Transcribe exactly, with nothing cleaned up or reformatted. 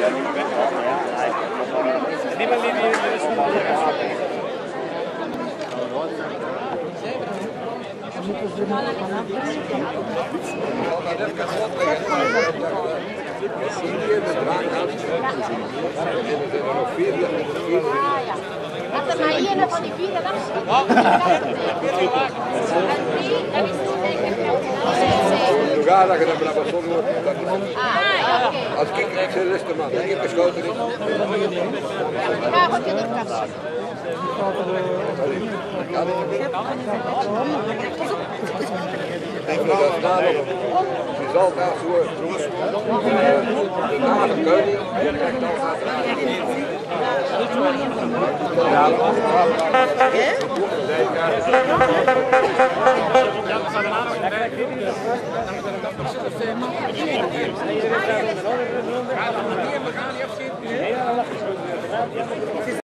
Laat er maar één van die vier af. Ja, dat je dat maar zo moet. Als ik ik zeg rustig man, ik heb geschoten. Ja, goed je niet kast. Ik vind dat daarom. Je zal daar zo de nare koning, je krijgt altijd Ja,